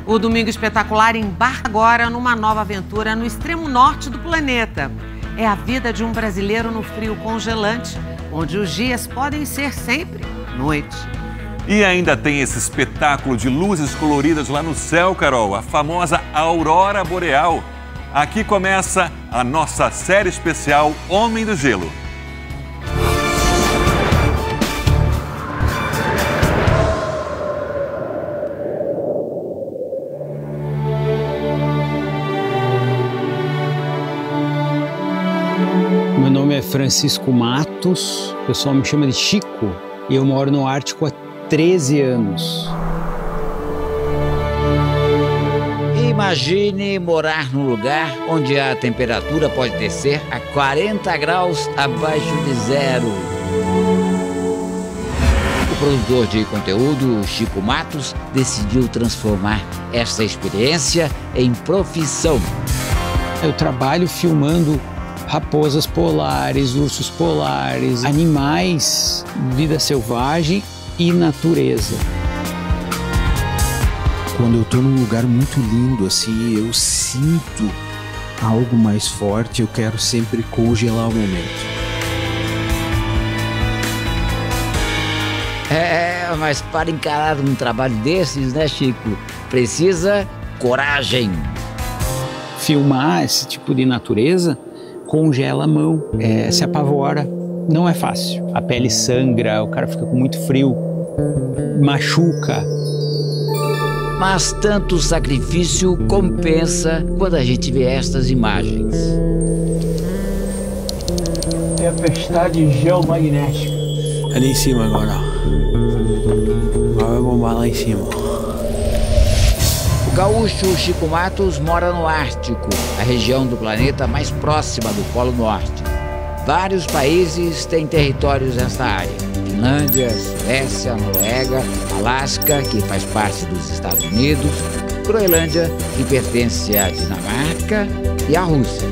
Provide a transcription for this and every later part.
O Domingo Espetacular embarca agora numa nova aventura no extremo norte do planeta. É a vida de um brasileiro no frio congelante, onde os dias podem ser sempre noite. E ainda tem esse espetáculo de luzes coloridas lá no céu, Carol, a famosa Aurora Boreal. Aqui começa a nossa série especial Homem do Gelo. Meu nome é Francisco Matos, o pessoal me chama de Chico e eu moro no Ártico há 13 anos. Imagine morar num lugar onde a temperatura pode descer a 40 graus abaixo de zero. O produtor de conteúdo, Chico Matos, decidiu transformar essa experiência em profissão. Eu trabalho filmando raposas polares, ursos polares, animais, vida selvagem e natureza. Quando eu estou num lugar muito lindo, assim, eu sinto algo mais forte, eu quero sempre congelar o momento. Mas para encarar um trabalho desses, né, Chico, precisa coragem. Filmar esse tipo de natureza congela a mão, se apavora, não é fácil. A pele sangra, o cara fica com muito frio, machuca. Mas tanto sacrifício compensa quando a gente vê estas imagens. Tempestade geomagnética. Ali em cima agora, ó. Agora vai bombar lá em cima. O gaúcho Chico Matos mora no Ártico, a região do planeta mais próxima do Polo Norte. Vários países têm territórios nesta área. Finlândia, Suécia, Noruega, Alasca, que faz parte dos Estados Unidos, Groenlândia, que pertence à Dinamarca, e à Rússia.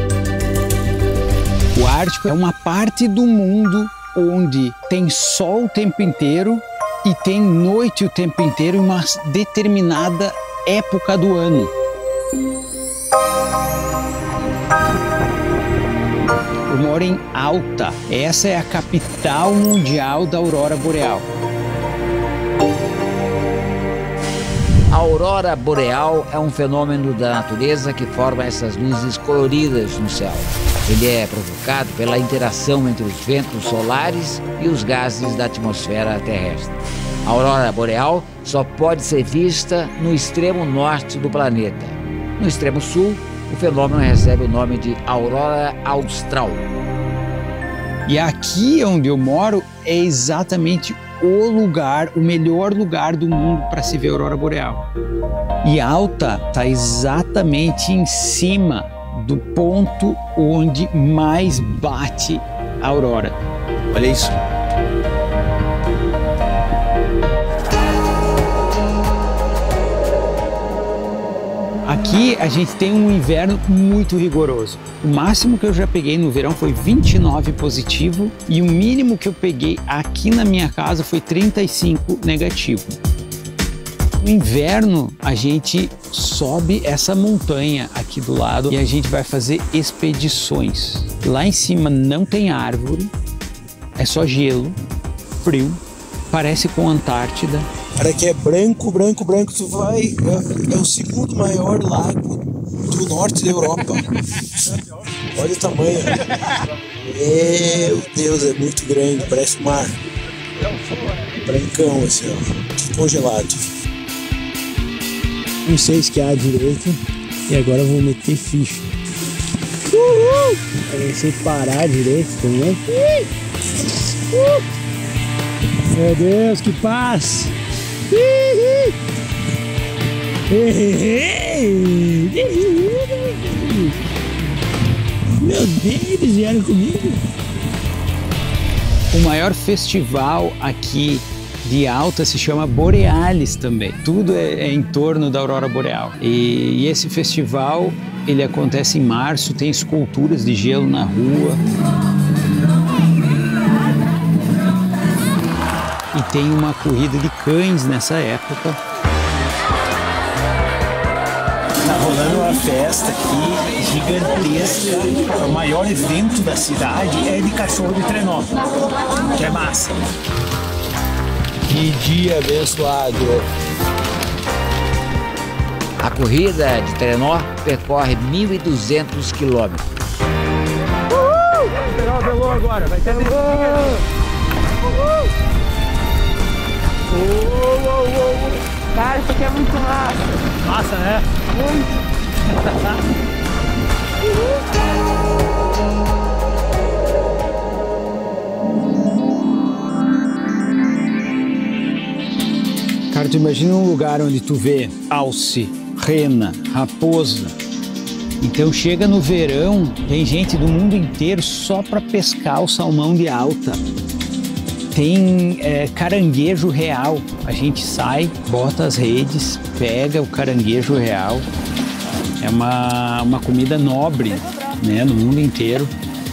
O Ártico é uma parte do mundo onde tem sol o tempo inteiro e tem noite o tempo inteiro em uma determinada época do ano. Eu moro em Alta. Essa é a capital mundial da Aurora Boreal. A aurora boreal é um fenômeno da natureza que forma essas luzes coloridas no céu. Ele é provocado pela interação entre os ventos solares e os gases da atmosfera terrestre. A aurora boreal só pode ser vista no extremo norte do planeta. No extremo sul, o fenômeno recebe o nome de aurora austral. E aqui onde eu moro é exatamente o lugar, o melhor lugar do mundo para se ver a aurora boreal. E Alta está exatamente em cima do ponto onde mais bate a aurora. Olha isso. Aqui a gente tem um inverno muito rigoroso. O máximo que eu já peguei no verão foi 29 positivo e o mínimo que eu peguei aqui na minha casa foi 35 negativo. No inverno a gente sobe essa montanha aqui do lado e a gente vai fazer expedições. Lá em cima não tem árvore, é só gelo, frio, parece com a Antártida. Cara, que é branco, branco, branco, tu vai... É o segundo maior lago do norte da Europa. Olha o tamanho. Meu Deus, é muito grande, parece mar. Brancão, assim, ó, tudo congelado. Não sei esquiar direito e agora eu vou meter ficha. Eu não sei parar direito também. Meu Deus, que paz! Meu Deus, eles vieram comigo. O maior festival aqui de Alta se chama Borealis também. Tudo é em torno da aurora boreal. E esse festival, ele acontece em março, tem esculturas de gelo na rua. E tem uma corrida de cães nessa época. rolando uma festa aqui gigantesca. O maior evento da cidade é de cachorro de trenó, que é massa. Que dia abençoado! A corrida de trenó percorre 1.200 quilômetros. Esperar o velô agora, vai ter Cara, isso aqui é muito massa. massa, né? Muito. Cara, tu imagina um lugar onde tu vê alce, rena, raposa. Então chega no verão, tem gente do mundo inteiro só para pescar o salmão de alta. Tem caranguejo real. A gente sai, bota as redes, pega o caranguejo real. É uma comida nobre, né, no mundo inteiro.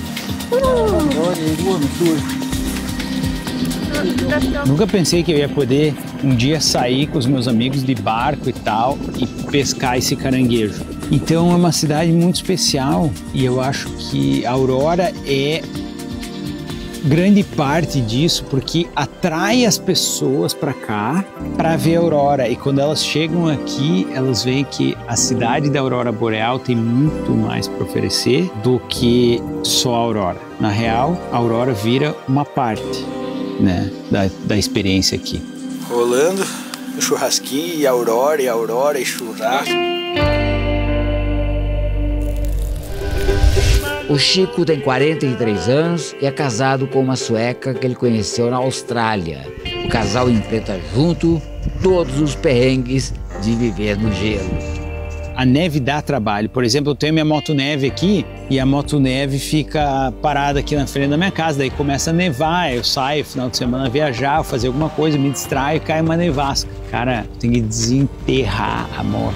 Nunca pensei que eu ia poder um dia sair com os meus amigos de barco e tal e pescar esse caranguejo. Então é uma cidade muito especial e eu acho que Aurora é grande parte disso porque atrai as pessoas para cá para ver a aurora, e quando elas chegam aqui elas veem que a cidade da aurora boreal tem muito mais para oferecer do que só a aurora. Na real, a aurora vira uma parte, né, da experiência aqui. Rolando o churrasquinho e aurora e churrasco. O Chico tem 43 anos e é casado com uma sueca que ele conheceu na Austrália. O casal enfrenta junto todos os perrengues de viver no gelo. A neve dá trabalho. Por exemplo, eu tenho minha motoneve aqui e a motoneve fica parada aqui na frente da minha casa. Daí começa a nevar, eu saio no final de semana viajar, fazer alguma coisa, me distraio e cai uma nevasca. Cara, tem que desenterrar a moto.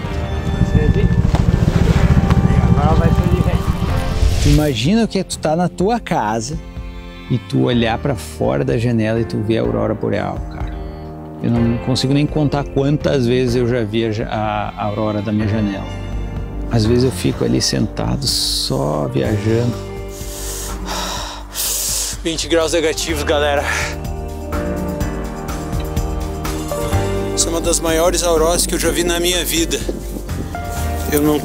Agora vai ser de ré. Tu imagina o que é tu tá na tua casa e tu olhar para fora da janela e tu ver a aurora boreal, cara. Eu não consigo nem contar quantas vezes eu já vi a aurora da minha janela. Às vezes eu fico ali sentado só viajando. 20 graus negativos, galera. Essa é uma das maiores auroras que eu já vi na minha vida. Eu não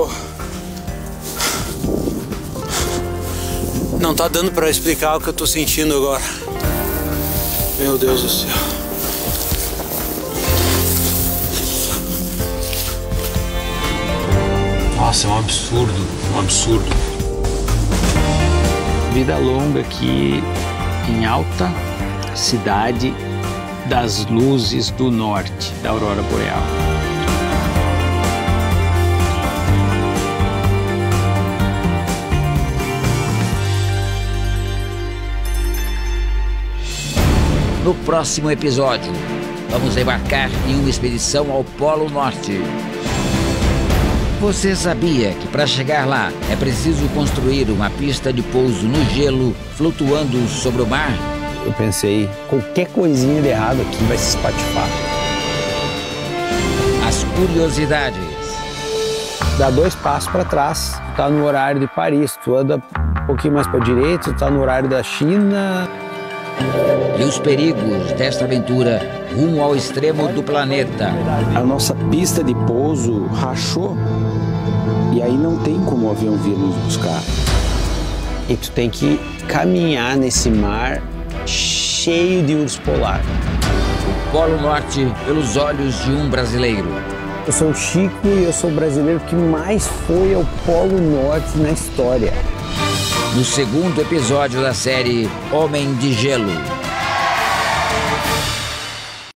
tá dando pra explicar o que eu tô sentindo agora. Meu Deus do céu. Nossa, é um absurdo, um absurdo. Vida longa aqui em alta cidade das luzes do norte da aurora boreal. No próximo episódio, vamos embarcar em uma expedição ao Polo Norte. Você sabia que para chegar lá é preciso construir uma pista de pouso no gelo, flutuando sobre o mar? Eu pensei, qualquer coisinha de errado aqui vai se espatifar. As curiosidades. Dá 2 passos para trás, tu tá no horário de Paris, tu anda um pouquinho mais para direita, tu tá no horário da China. E os perigos desta aventura rumo ao extremo do planeta. A nossa pista de pouso rachou e aí não tem como o avião vir nos buscar. E tu tem que caminhar nesse mar cheio de urso polar. O Polo Norte pelos olhos de um brasileiro. Eu sou o Chico e eu sou o brasileiro que mais foi ao Polo Norte na história. No segundo episódio da série Homem de Gelo.